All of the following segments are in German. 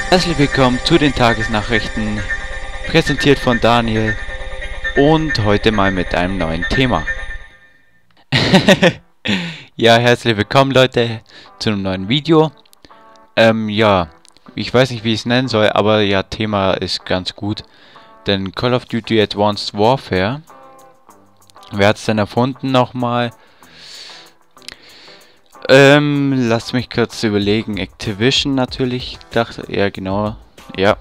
Herzlich willkommen zu den Tagesnachrichten, präsentiert von Daniel und heute mal mit einem neuen Thema. Ja, herzlich willkommen Leute zu einem neuen Video. Ja, ich weiß nicht wie ich es nennen soll, aber ja, Thema ist ganz gut. Denn Call of Duty Advanced Warfare, wer hat es denn erfunden nochmal? Lasst mich kurz überlegen. Activision natürlich, dachte er genau, ja.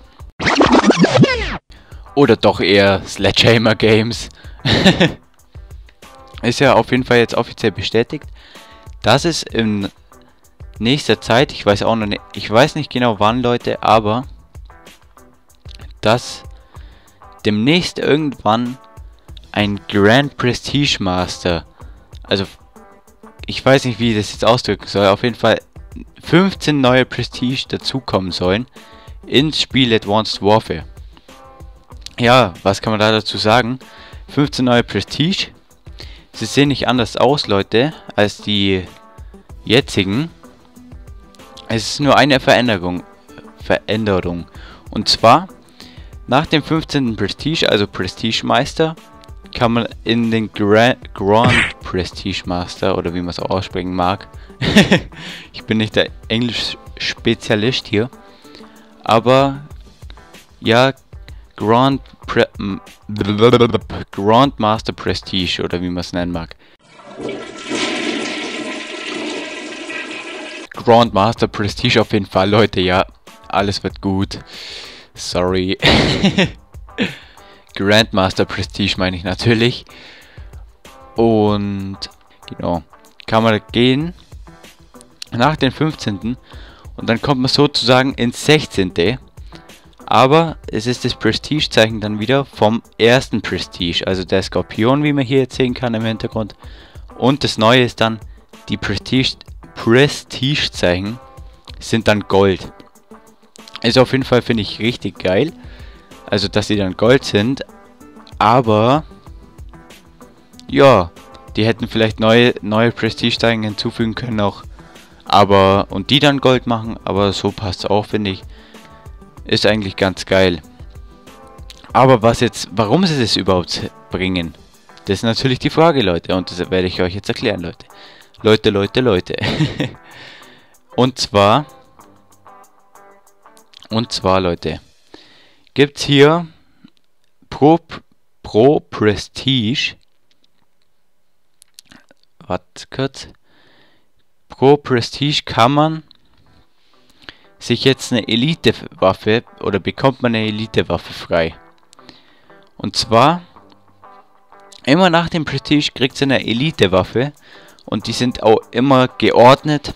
Oder doch eher Sledgehammer Games. Ist ja auf jeden Fall jetzt offiziell bestätigt, dass es in nächster Zeit, ich weiß auch noch nicht, ich weiß nicht genau wann Leute, aber dass demnächst irgendwann ein Grand Prestige Master, also ich weiß nicht, wie ich das jetzt ausdrücken soll. Auf jeden Fall 15 neue Prestige dazukommen sollen ins Spiel Advanced Warfare. Ja, was kann man da dazu sagen? 15 neue Prestige. Sie sehen nicht anders aus, Leute, als die jetzigen. Es ist nur eine Veränderung. Und zwar, nach dem 15. Prestige, also Prestige Meister, kann man in den Grand Prestige Master, oder wie man es auch aussprechen mag. Ich bin nicht der Englisch-Spezialist hier. Aber ja, Grand Master Prestige, oder wie man es nennen mag. Grand Master Prestige auf jeden Fall, Leute, ja. Alles wird gut. Sorry. Grandmaster Prestige meine ich natürlich. Und genau, kann man gehen nach den 15. Und dann kommt man sozusagen ins 16. Aber es ist das Prestige-Zeichen dann wieder vom ersten Prestige. Also der Skorpion, wie man hier jetzt sehen kann im Hintergrund. Und das neue ist dann, die Prestige-Zeichen sind dann Gold. Ist auf jeden Fall, finde ich, richtig geil. Also, dass sie dann Gold sind. Aber ja, die hätten vielleicht neue Prestige-Zeichen hinzufügen können auch. Aber, und die dann Gold machen. Aber so passt es auch, finde ich. Ist eigentlich ganz geil. Aber warum sie das überhaupt bringen? Das ist natürlich die Frage, Leute. Und das werde ich euch jetzt erklären, Leute. Leute. Und zwar, Leute, gibt's hier pro Prestige, pro Prestige kann man sich jetzt eine Elite-Waffe, oder bekommt man eine Elite-Waffe frei. Und zwar, immer nach dem Prestige kriegt ihr eine Elite-Waffe, und die sind auch immer geordnet.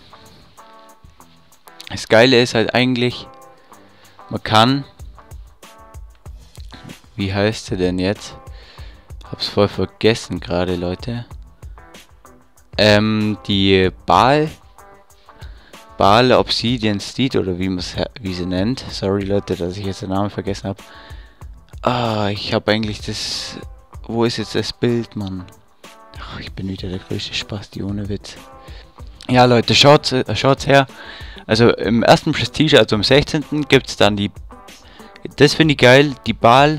Das Geile ist halt eigentlich, man kann, wie heißt der denn jetzt? Hab's voll vergessen gerade, Leute. Die Baal Obsidian Steed, oder wie sie nennt. Sorry, Leute, dass ich jetzt den Namen vergessen habe. Ah, ich habe eigentlich das... Wo ist jetzt das Bild, Mann? Ach, ich bin wieder der größte Spasti, ohne Witz. Ja, Leute, schaut's her. Also im ersten Prestige, also im 16. gibt es dann die... Das finde ich geil, die Baal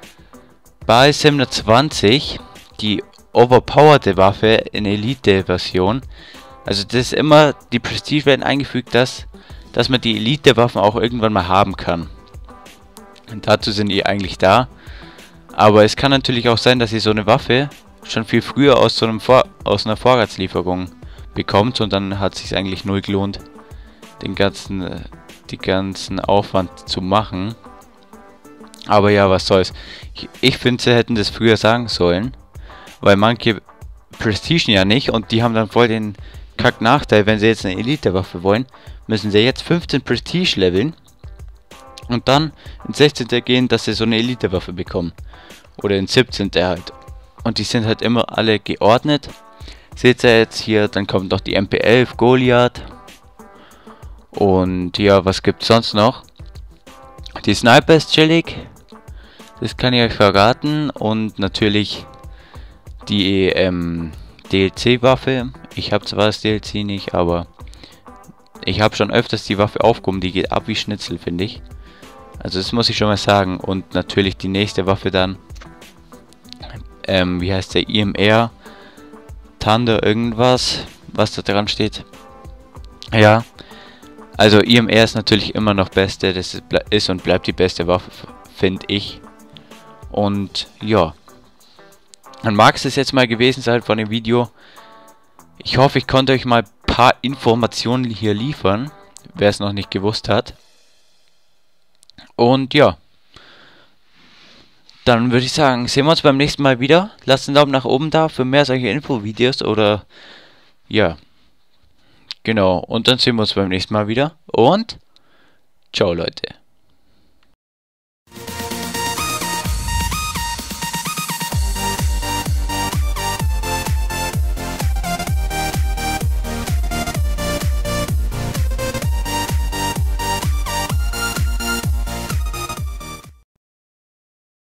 720, die overpowerte Waffe in Elite-Version. Also das ist immer, die Prestige werden eingefügt, dass man die Elite-Waffen auch irgendwann mal haben kann. Und dazu sind die eigentlich da. Aber es kann natürlich auch sein, dass ihr so eine Waffe schon viel früher aus einer Vorratslieferung bekommt, und dann hat es sich eigentlich null gelohnt, den ganzen Aufwand zu machen. Aber ja, was soll's. Ich finde, sie hätten das früher sagen sollen, weil manche prestigen ja nicht, und die haben dann voll den Kack-Nachteil. Wenn sie jetzt eine Elite-Waffe wollen, müssen sie jetzt 15 Prestige leveln und dann ins 16. gehen, dass sie so eine Elite-Waffe bekommen. Oder ins 17. halt. Und die sind halt immer alle geordnet. Seht ihr jetzt hier, dann kommt noch die MP11 Goliath. Und ja, was gibt's sonst noch? Die Sniper ist chillig. Das kann ich euch verraten. Und natürlich die DLC-Waffe. Ich habe zwar das DLC nicht, aber ich habe schon öfters die Waffe aufgehoben. Die geht ab wie Schnitzel, finde ich. Also das muss ich schon mal sagen. Und natürlich die nächste Waffe dann. Wie heißt der? IMR. Thunder irgendwas. Was da dran steht. Ja. Also IMR ist natürlich immer noch beste. Das ist und bleibt die beste Waffe, finde ich. Und ja. Dann mag es jetzt mal gewesen sein von dem Video. Ich hoffe, ich konnte euch mal ein paar Informationen hier liefern. Wer es noch nicht gewusst hat. Und ja. Dann würde ich sagen, sehen wir uns beim nächsten Mal wieder. Lasst einen Daumen nach oben da für mehr solche Infovideos oder ja. Genau. Und dann sehen wir uns beim nächsten Mal wieder. Und ciao Leute.